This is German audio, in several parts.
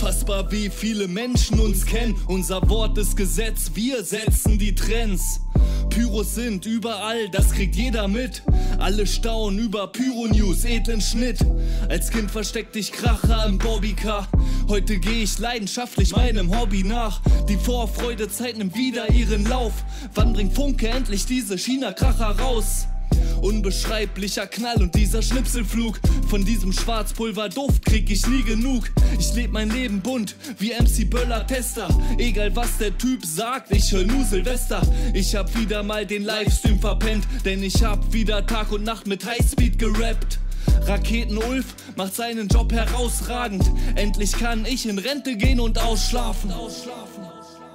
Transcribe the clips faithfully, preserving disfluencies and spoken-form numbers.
Unfassbar, wie viele Menschen uns kennen. Unser Wort ist Gesetz, wir setzen die Trends. Pyros sind überall, das kriegt jeder mit. Alle staunen über Pyro-News, edlen Schnitt. Als Kind versteckte ich Kracher im Bobbycar. Heute gehe ich leidenschaftlich meinem Hobby nach. Die Vorfreudezeit nimmt wieder ihren Lauf. Wann bringt Funke endlich diese China-Kracher raus? Unbeschreiblicher Knall und dieser Schnipselflug. Von diesem Schwarzpulverduft krieg ich nie genug. Ich leb mein Leben bunt wie M C Böller Tester. Egal was der Typ sagt, ich hör nur Silvester. Ich hab wieder mal den Livestream verpennt, denn ich hab wieder Tag und Nacht mit Highspeed gerappt. Raketen Ulf macht seinen Job herausragend. Endlich kann ich in Rente gehen und ausschlafen. ausschlafen.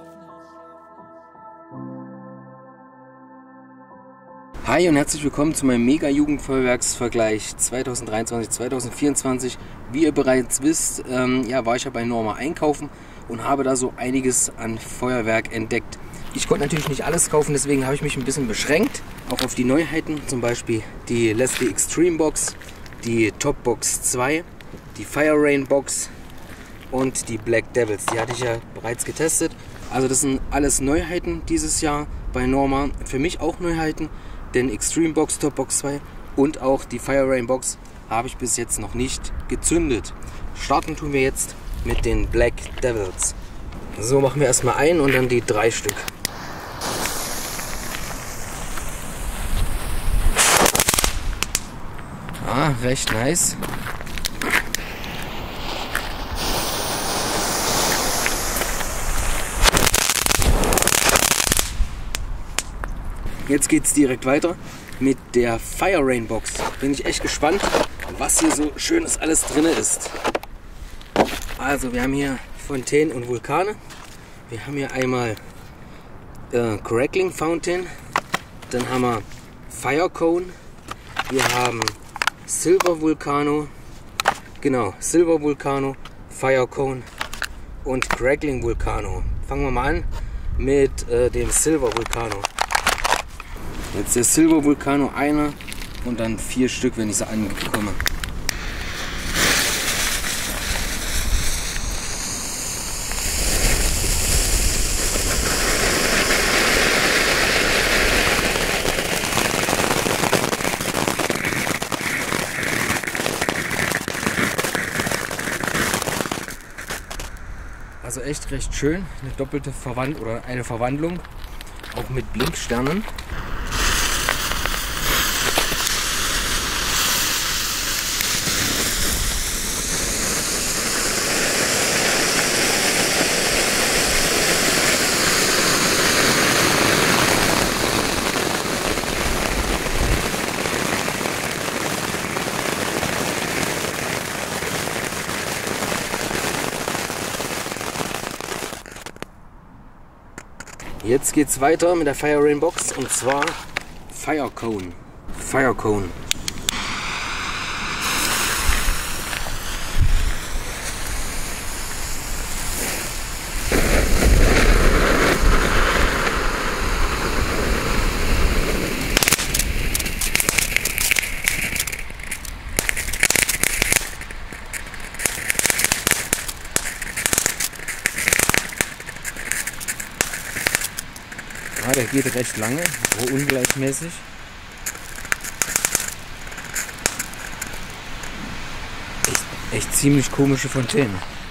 Hi und herzlich willkommen zu meinem Mega-Jugendfeuerwerksvergleich zweitausenddreiundzwanzig zweitausendvierundzwanzig. Wie ihr bereits wisst, ähm, ja, war ich ja bei Norma einkaufen und habe da so einiges an Feuerwerk entdeckt. Ich konnte natürlich nicht alles kaufen, deswegen habe ich mich ein bisschen beschränkt, auch auf die Neuheiten, zum Beispiel die Leslie Extreme Box, die Top Box zwei, die Fire Rain Box und die Black Devils. Die hatte ich ja bereits getestet. Also das sind alles Neuheiten dieses Jahr bei Norma. Für mich auch Neuheiten. Den Extreme Box, Top Box zwei und auch die Fire Rain Box habe ich bis jetzt noch nicht gezündet. Starten tun wir jetzt mit den Black Devils. So, machen wir erstmal ein und dann die drei Stück. Ah, recht nice. Jetzt geht es direkt weiter mit der Fire Rain Box. Bin ich echt gespannt, was hier so schönes alles drin ist. Also wir haben hier Fontänen und Vulkane. Wir haben hier einmal äh, Crackling Fountain. Dann haben wir Fire Cone. Wir haben Silver Vulcano. Genau, Silver Vulcano, Fire Cone und Crackling Vulcano. Fangen wir mal an mit äh, dem Silver Vulcano. Jetzt der Silver Vulcano, einer und dann vier Stück, wenn ich sie anbekomme. Also echt recht schön, eine doppelte Verwandlung oder eine Verwandlung, auch mit Blinksternen. Jetzt geht's weiter mit der Fire Rain Box und zwar Fire Cone. Fire Cone. Ja, der geht recht lange, so ungleichmäßig. Echt, echt ziemlich komische Fontäne.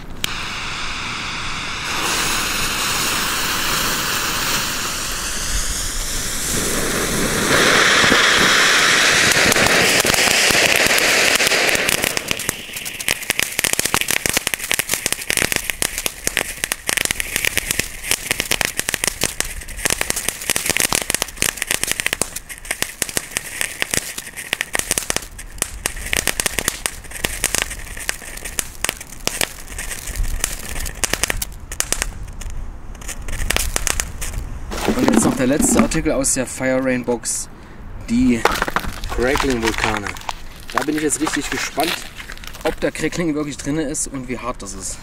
Und jetzt noch der letzte Artikel aus der Fire Rain Box, die Crackling Vulkane. Da bin ich jetzt richtig gespannt, ob der Crackling wirklich drin ist und wie hart das ist.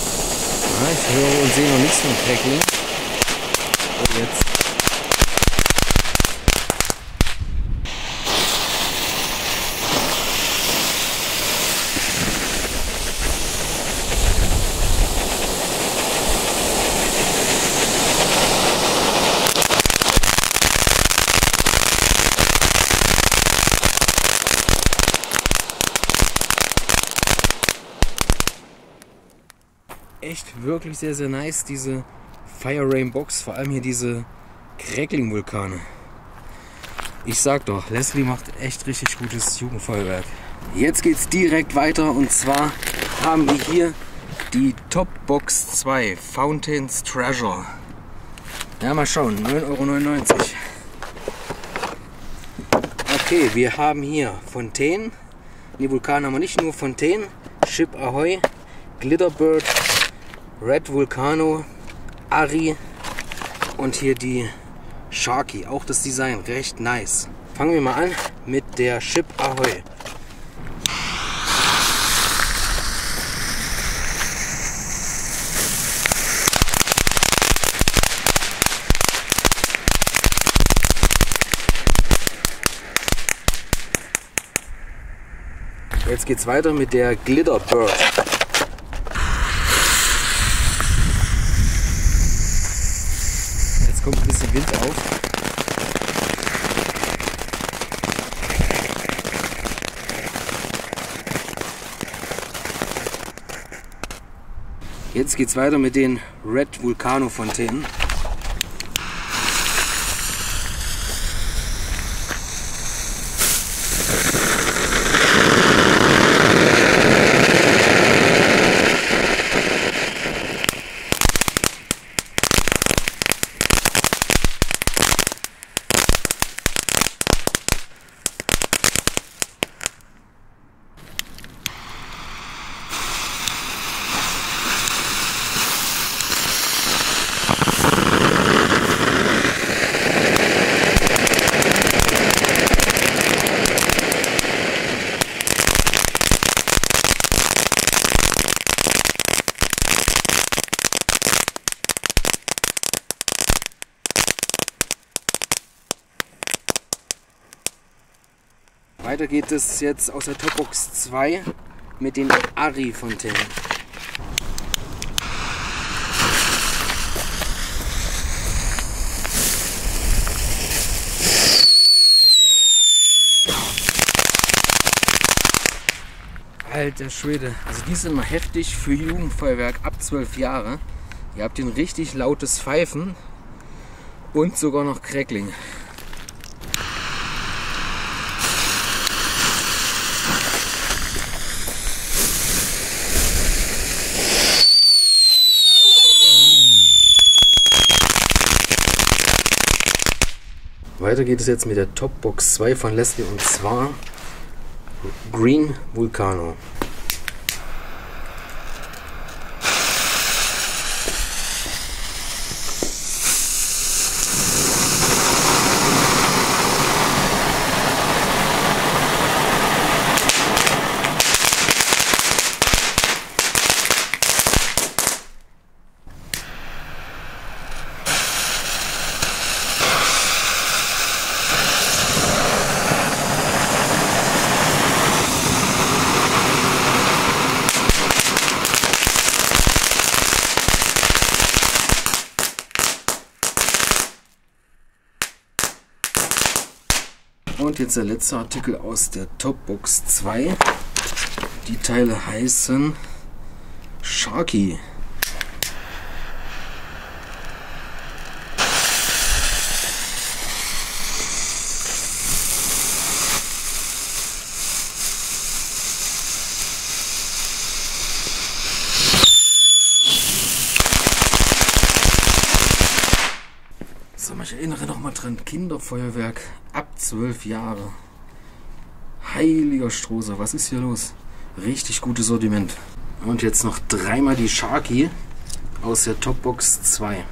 Ja, ich höre und sehe noch nichts von Crackling. Und jetzt. echt wirklich sehr, sehr nice, diese Fire Rain Box, vor allem hier diese Crackling-Vulkane. Ich sag doch, Leslie macht echt richtig gutes Jugendfeuerwerk. Jetzt geht's direkt weiter und zwar haben wir hier die Top Box zwei Fountains Treasure. Ja, mal schauen, neun Euro neunundneunzig. Okay, wir haben hier Fontaine. Die Vulkane haben wir nicht, nur Fontaine, Ship Ahoy, Glitterbird, Red Vulcano, Ari und hier die Sharky. Auch das Design recht nice. Fangen wir mal an mit der Ship Ahoy. Jetzt geht's weiter mit der Glitterbird. Jetzt kommt ein bisschen Wind auf. Jetzt geht's weiter mit den Red Vulcano Fontänen. Weiter geht es jetzt aus der Topbox zwei mit den Ari Fontänen. Alter Schwede, also die sind mal heftig für Jugendfeuerwerk ab zwölf Jahre. Ihr habt ein richtig lautes Pfeifen und sogar noch Crackling. Weiter geht es jetzt mit der Topbox zwei von Leslie und zwar Green Vulcano. Und jetzt der letzte Artikel aus der Topbox zwei. Die Teile heißen Sharky. So, ich erinnere noch mal dran, Kinderfeuerwerk ab zwölf Jahre. Heiliger Strohser, was ist hier los? Richtig gutes Sortiment. Und jetzt noch dreimal die Sharky aus der Topbox zwei.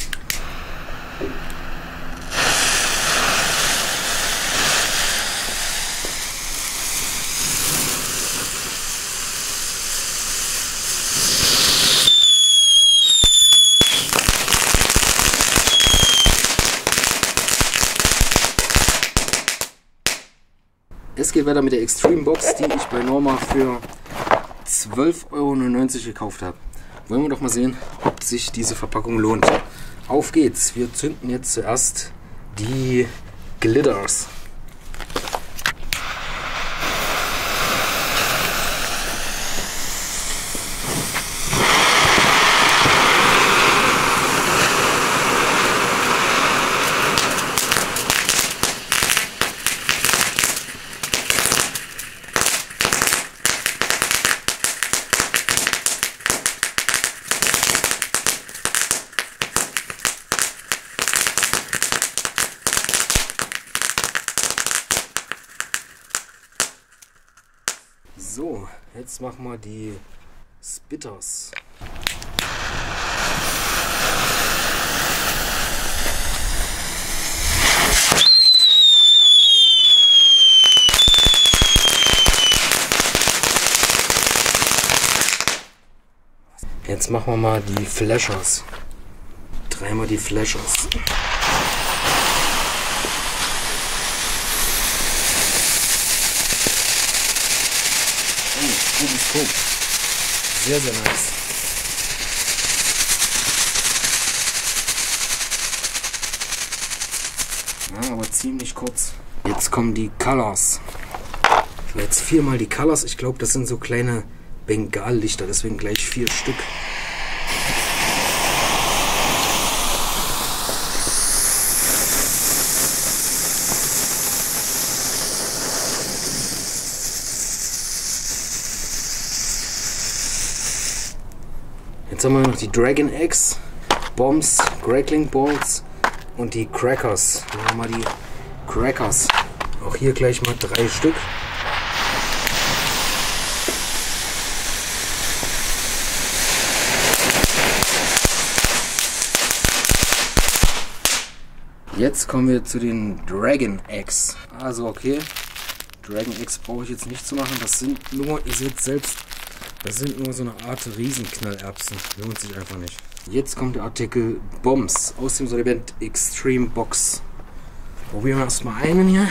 Es geht weiter mit der Extreme Box, die ich bei Norma für zwölf Euro neunundneunzig gekauft habe. Wollen wir doch mal sehen, ob sich diese Verpackung lohnt. Auf geht's! Wir zünden jetzt zuerst die Glitters. So, jetzt machen wir die Spitters. Jetzt machen wir mal die Flashers. Dreimal die Flashers. Oh, gutes Scope. Sehr, sehr nice. Ja, aber ziemlich kurz. Jetzt kommen die Colors. Jetzt viermal die Colors. Ich glaube, das sind so kleine Bengallichter, deswegen gleich vier Stück. Jetzt haben wir noch die Dragon Eggs, Bombs, Crackling Balls und die Crackers. Dann haben wir die Crackers. Auch hier gleich mal drei Stück. Jetzt kommen wir zu den Dragon Eggs. Also okay, Dragon Eggs brauche ich jetzt nicht zu machen. Das sind nur, ihr seht selbst, das sind nur so eine Art Riesenknallerbsen. Lohnt sich einfach nicht. Jetzt kommt der Artikel Bombs aus dem Sortiment Extreme Box. Probieren wir erstmal einen hier.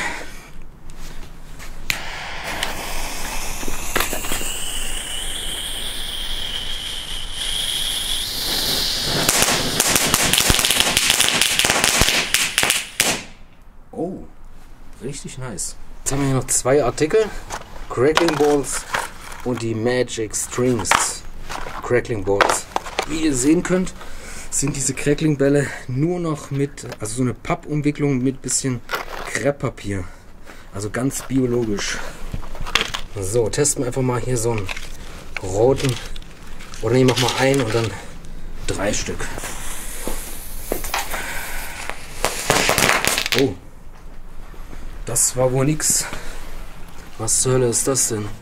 Oh, richtig nice. Jetzt haben wir hier noch zwei Artikel. Crackling Balls und die Magic Strings. Crackling Balls. Wie ihr sehen könnt, sind diese Crackling Bälle nur noch mit, also so eine Pappumwicklung mit bisschen Krepppapier. Also ganz biologisch. So, testen wir einfach mal hier so einen roten. Oder ne, mach mal einen und dann drei Stück. Oh. Das war wohl nix. Was zur Hölle ist das denn?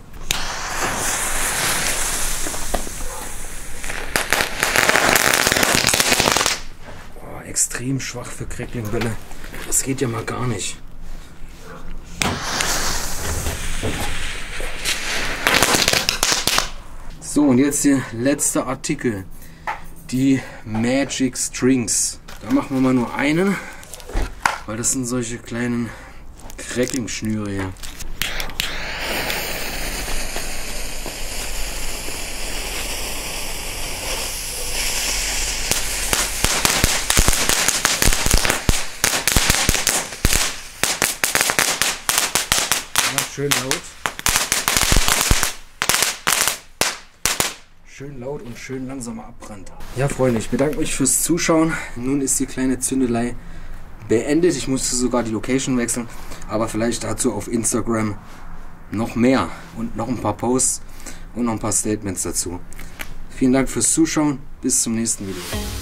Oh, extrem schwach für Crackling-Bälle. Das geht ja mal gar nicht. So, und jetzt der letzte Artikel. Die Magic Strings. Da machen wir mal nur einen, weil das sind solche kleinen Crackling-Schnüre hier. Macht schön laut. Schön laut und schön langsamer Abbrannt. Ja, Freunde, ich bedanke mich fürs Zuschauen. Nun ist die kleine Zündelei beendet. Ich musste sogar die Location wechseln, aber vielleicht dazu auf Instagram noch mehr und noch ein paar Posts und noch ein paar Statements dazu. Vielen Dank fürs Zuschauen. Bis zum nächsten Video.